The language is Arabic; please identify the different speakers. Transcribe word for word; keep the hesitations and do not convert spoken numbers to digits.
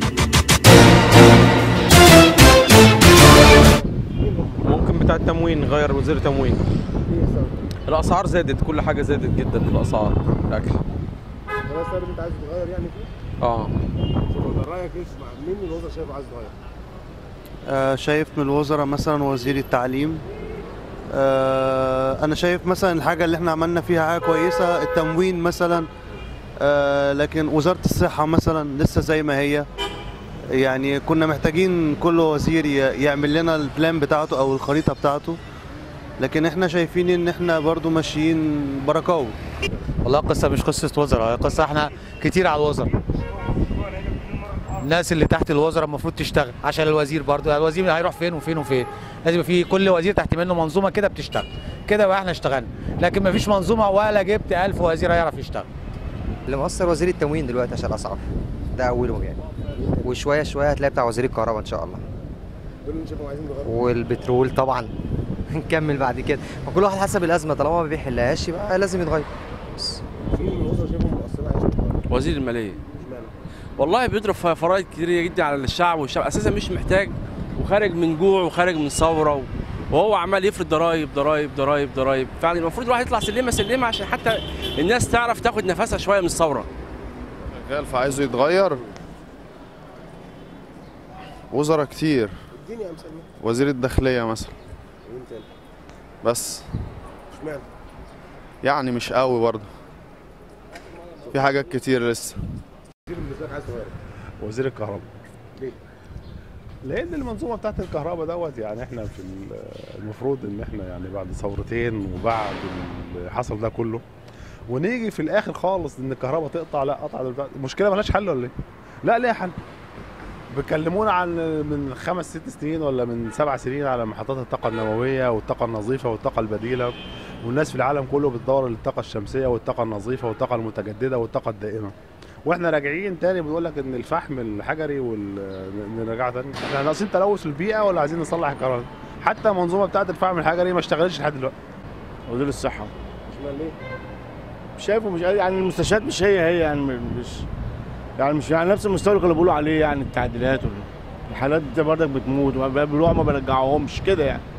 Speaker 1: ممكن بتاع التموين، غير وزير التموين. الاسعار زادت، كل حاجه زادت جدا في الاسعار الاكل.
Speaker 2: خلاص طيب انت عايز تغير يعني فيه؟
Speaker 1: اه.
Speaker 2: رايك ايش؟ مين من الوزراء شايف عايز يغير؟
Speaker 3: آه شايف من الوزراء مثلا وزير التعليم. آه انا شايف مثلا الحاجه اللي احنا عملنا فيها حاجه كويسه التموين مثلا. آه لكن وزاره الصحه مثلا لسه زي ما هي. يعني كنا محتاجين كل وزير يعمل لنا البلان بتاعته او الخريطه بتاعته، لكن احنا شايفين ان احنا برضو ماشيين بركاوي.
Speaker 4: والله قصه مش قصه وزراء، قصه احنا كتير على الوزراء. الناس اللي تحت الوزراء المفروض تشتغل عشان الوزير برضو، الوزير هيروح فين وفين وفين؟ لازم يبقى في كل وزير تحت منه منظومه كده بتشتغل، كده بقى احنا اشتغلنا، لكن مفيش منظومه ولا جبت ألف وزير هيعرف يشتغل.
Speaker 5: اللي مؤثر وزير التموين دلوقتي عشان الاسعار، ده اولهم يعني، وشويه شويه هتلاقي بتاع وزير الكهرباء ان شاء الله.
Speaker 2: دول اللي شايفهم عايزين يغيروا.
Speaker 5: والبترول طبعا نكمل بعد كده، وكل واحد حسب الازمه، طالما ما بيحلهاش يبقى لازم يتغير. بس
Speaker 2: مين من الوزراء شايفهم مؤثرين عايز يغيروا؟
Speaker 6: وزير الماليه.
Speaker 2: اشمعنى؟
Speaker 6: والله بيضرب فوائد كتير جدا على الشعب، والشعب اساسا مش محتاج، وخارج من جوع وخارج من ثوره، وهو عمال يفرض ضرايب ضرايب ضرايب ضرايب. فعلا المفروض الواحد يطلع سلمه سلمه عشان حتى الناس تعرف تاخد نفسها شويه من الثوره.
Speaker 7: شغال فعايزه يتغير. وزراء كتير.
Speaker 2: اديني امثله.
Speaker 7: وزير الداخليه مثلا.
Speaker 2: ومين تاني؟
Speaker 7: بس.
Speaker 2: اشمعنى؟
Speaker 7: يعني مش قوي برضه. في حاجات كتير لسه.
Speaker 2: وزير بالنسبه لك عايز تغيره؟
Speaker 8: وزير الكهرباء.
Speaker 2: ليه؟
Speaker 8: لان المنظومه بتاعت الكهرباء دوت، يعني احنا في المفروض ان احنا يعني بعد ثورتين وبعد اللي حصل ده كله، ونيجي في الاخر خالص ان الكهرباء تقطع. لا قطع المشكله مالهاش حل ولا ايه؟ لا ليها حل. بيكلمونا عن من خمس ست سنين ولا من سبع سنين على محطات الطاقه النوويه والطاقه النظيفه والطاقه البديله، والناس في العالم كله بتدور للطاقه الشمسيه والطاقه النظيفه والطاقه المتجدده والطاقه الدائمه. واحنا راجعين تاني بنقول لك ان الفحم الحجري ونرجع تاني. احنا ناقصين تلوث البيئه ولا عايزين نصلح الكهرباء؟ حتى المنظومه بتاعت الفحم الحجري ما اشتغلتش لحد دلوقتي.
Speaker 9: وزير الصحه.
Speaker 2: اشمعنى ليه؟
Speaker 9: مش شايفه، مش يعني المستشفيات مش هي هي يعني مش يعني مش يعني نفس المستوى اللي كانوا بيقولوا عليه، يعني التعديلات والحالات دي برضك بتموت، وبيقولوا ما بنرجعهمش كده يعني.